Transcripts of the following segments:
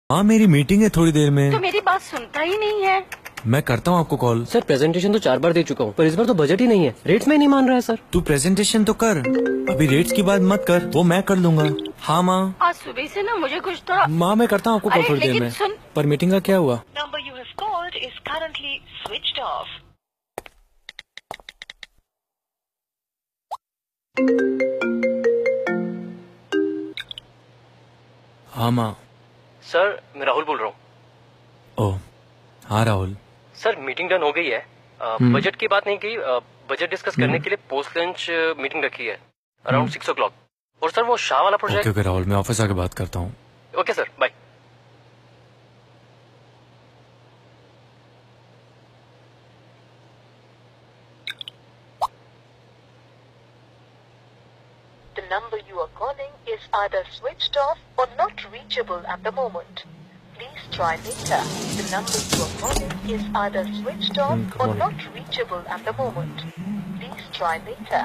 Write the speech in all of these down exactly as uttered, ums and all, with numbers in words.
हाँ मेरी मीटिंग है थोड़ी देर में। तो मेरी बात सुनता ही नहीं है। मैं करता हूँ आपको कॉल। सर प्रेजेंटेशन तो चार बार दे चुका हूँ पर इस बार तो बजट ही नहीं है, रेट्स में नहीं मान रहा है सर। तू प्रेजेंटेशन तो कर, अभी रेट्स की बात मत कर, वो मैं कर लूंगा। हाँ माँ, आज सुबह से ना मुझे कुछ तो। माँ मैं करता हूँ आपको कॉल थोड़ी देर में। सुन। पर मीटिंग का क्या हुआ? Number you have called is currently switched off. हाँ माँ। सर मैं राहुल बोल रहा हूँ। ओह हाँ राहुल। सर मीटिंग डन हो गई है, बजट की बात नहीं की, बजट डिस्कस करने के लिए पोस्ट लंच मीटिंग रखी है अराउंड सिक्स ओ क्लॉक। और सर वो शाह वाला प्रोजेक्ट। ओके ओके राहुल, मैं ऑफिस आके बात करता हूँ। Okay sir, bye. The number you are calling is either switched off or not reachable at the moment. Please try later. The number you are calling is either switched off mm, or on. not reachable at the moment. Please try later.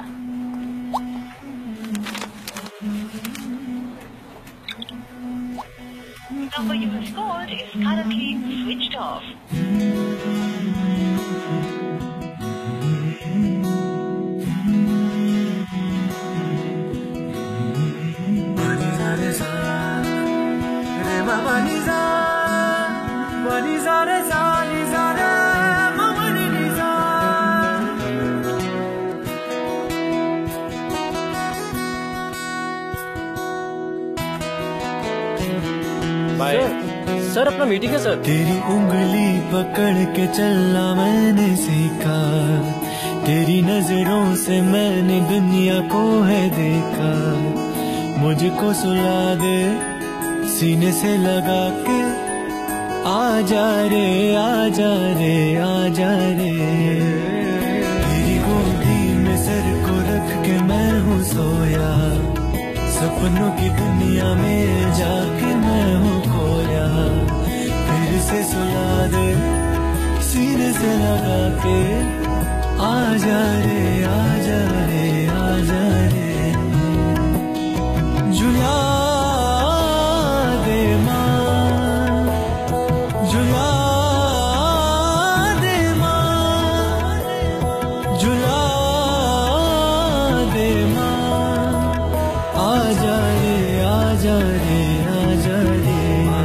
The number you have called is currently switched off. Sir, sir अपना meeting है sir. तेरी उंगली पकड़ के चलना मैंने सीखा, तेरी नजरों से मैंने दुनिया को है देखा। मुझको सुला दे सीने से लगा के, आजा रे आजा रे आजा रे। तेरी गोदी में सर को रख के मैं हूँ सोया, सपनों की दुनिया में जाके मैं हूँ खोया। फिर से सुला दे सीने से लगा के, आजा रे आजा रे आजा रे। जुला दे माँ, जुला दे माँ, जुला दे माँ। आजा रे आजा रे आजा रे।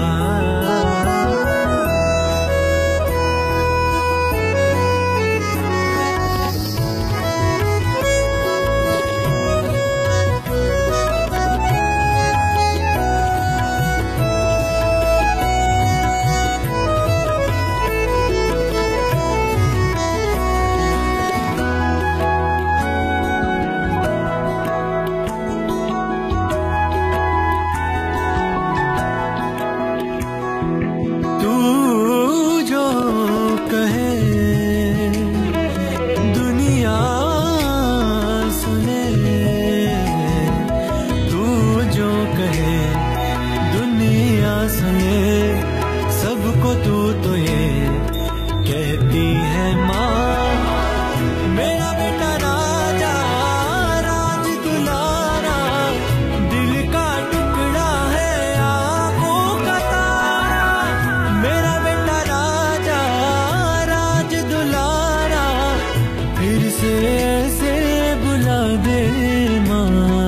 सबको तू तो ये कहती है माँ, मेरा बेटा राजा राज दुलारा, दिल का टुकड़ा है आँखों का तारा। मेरा बेटा राजा राज दुलारा, फिर से ऐसे बुला दे माँ।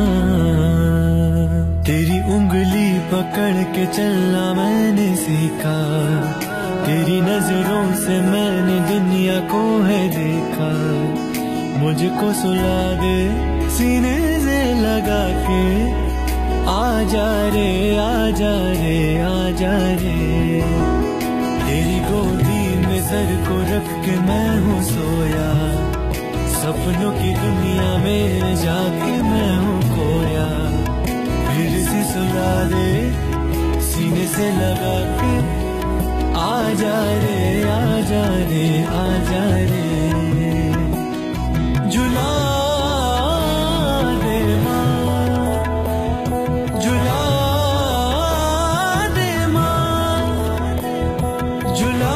तेरी उंगली पकड़ के चलना मैंने सीखा, तेरी नजरों से मैंने दुनिया को है देखा। मुझको सुला दे सीने से लगा के, आजा रे आजा रे आजा रे। तेरी गोदी में सर को रख के मैं हूँ सोया, सपनों की दुनिया में जाके मैं हूँ खोया। फिर से सुला दे सीने से लगा के, आजा रे आजा रे आजा रे। जुला दे माँ, जुला दे माँ, जुला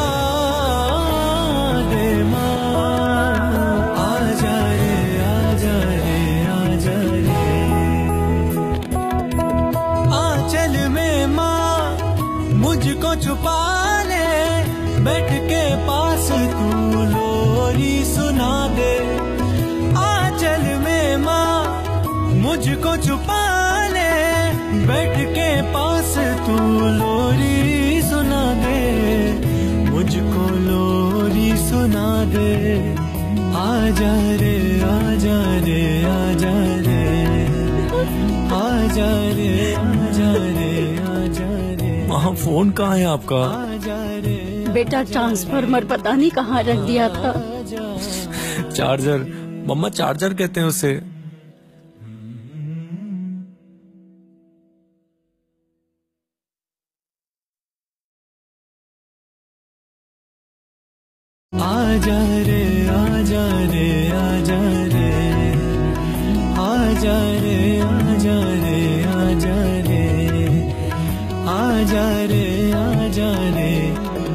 दे माँ। आजा रे आजा रे आजा रे। आंचल में माँ मुझको छुपा ले, बैठ के पास तू लोरी सुना दे। आंचल में माँ मुझको छुपा ले, बैठ के पास तू लोरी सुना दे, मुझको लोरी सुना दे। आजा रे आजा रे आजा रे, आजा रे आजा रे आजा रे। वहाँ फोन कहाँ है आपका? आजा रे बेटा ट्रांसफार्मर पता नहीं कहाँ रख दिया था। चार्जर, मम्मा चार्जर कहते हैं उसे। आजा रे आजा रे आजा रे, आजा रे आजा रे आजा रे, आजा रे आजा रे